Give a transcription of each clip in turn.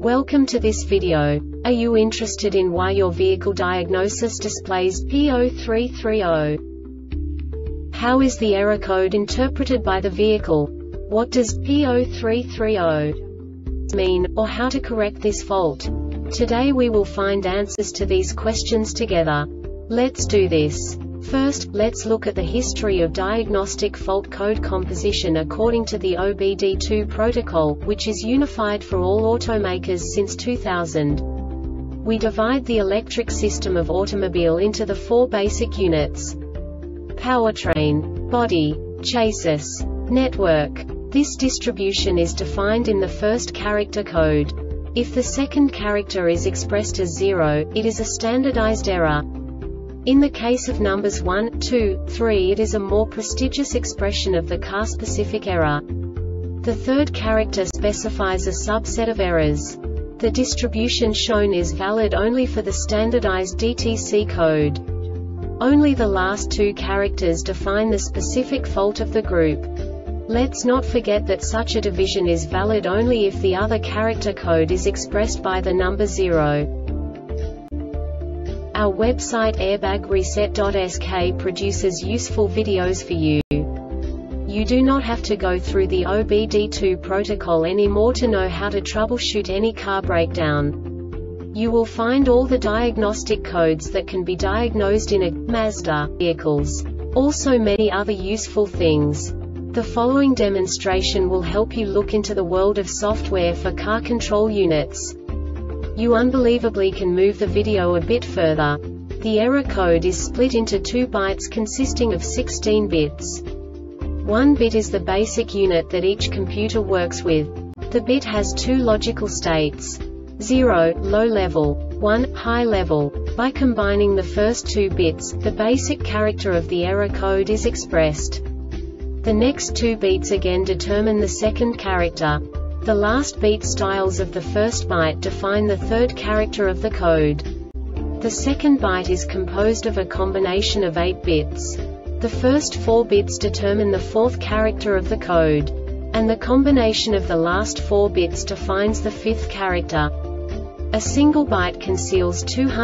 Welcome to this video. Are you interested in why your vehicle diagnosis displays P0330? How is the error code interpreted by the vehicle? What does P0330 mean, or how to correct this fault? Today we will find answers to these questions together. Let's do this. First, let's look at the history of diagnostic fault code composition according to the OBD2 protocol, which is unified for all automakers since 2000. We divide the electric system of automobile into the four basic units: powertrain, body, chassis, network. This distribution is defined in the first character code. If the second character is expressed as 0, it is a standardized error. In the case of numbers 1, 2, 3, it is a more prestigious expression of the car-specific error. The third character specifies a subset of errors. The distribution shown is valid only for the standardized DTC code. Only the last two characters define the specific fault of the group. Let's not forget that such a division is valid only if the other character code is expressed by the number 0. Our website airbagreset.sk produces useful videos for you. You do not have to go through the OBD2 protocol anymore to know how to troubleshoot any car breakdown. You will find all the diagnostic codes that can be diagnosed in a Mazda vehicles. Also many other useful things. The following demonstration will help you look into the world of software for car control units. You unbelievably can move the video a bit further. The error code is split into 2 bytes consisting of 16 bits. 1 bit is the basic unit that each computer works with. The bit has 2 logical states: 0, low level, 1, high level. By combining the first 2 bits, the basic character of the error code is expressed. The next 2 beats again determine the second character. The last beat styles of the first byte define the third character of the code. The second byte is composed of a combination of 8 bits. The first 4 bits determine the fourth character of the code. And the combination of the last 4 bits defines the fifth character. A single byte conceals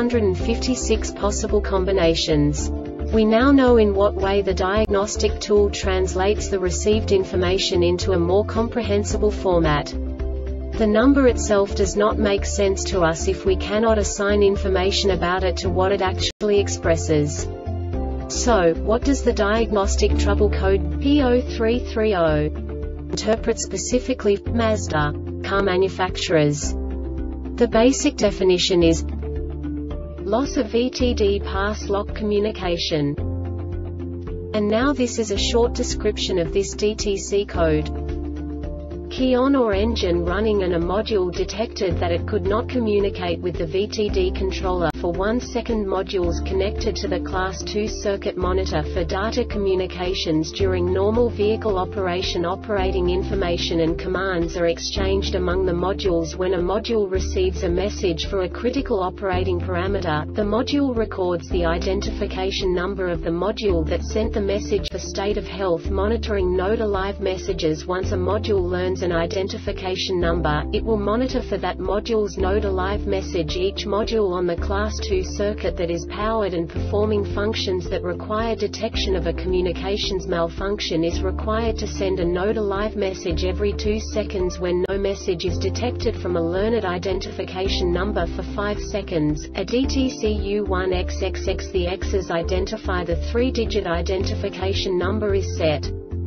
256 possible combinations. We now know in what way the diagnostic tool translates the received information into a more comprehensible format. The number itself does not make sense to us if we cannot assign information about it to what it actually expresses. So, what does the diagnostic trouble code P0330 interpret specifically for Mazda car manufacturers? The basic definition is loss of VTD pass lock communication. And now this is a short description of this DTC code. Key on or engine running and a module detected that it could not communicate with the VTD controller for 1 second. Modules connected to the Class 2 circuit monitor for data communications during normal vehicle operation. Operating information and commands are exchanged among the modules. When a module receives a message for a critical operating parameter, the module records the identification number of the module that sent the message. For state of health monitoring node alive messages, once a module learns an identification number, it will monitor for that module's node alive message. Each module on the Class 2 circuit that is powered and performing functions that require detection of a communications malfunction is required to send a node alive message every 2 seconds. When no message is detected from a learned identification number for 5 seconds, a DTC-U1XXX, the X's identify the 3-digit identification number is set.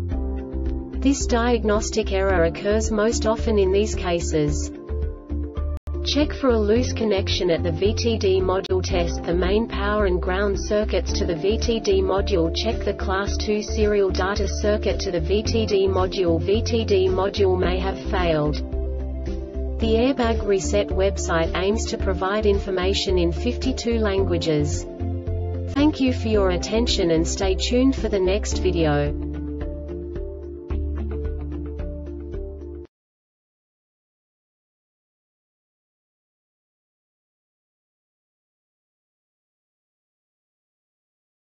This diagnostic error occurs most often in these cases: check for a loose connection at the VTD module. Test the main power and ground circuits to the VTD module. Check the Class 2 serial data circuit to the VTD module. VTD module may have failed. The Airbag Reset website aims to provide information in 52 languages. Thank you for your attention and stay tuned for the next video.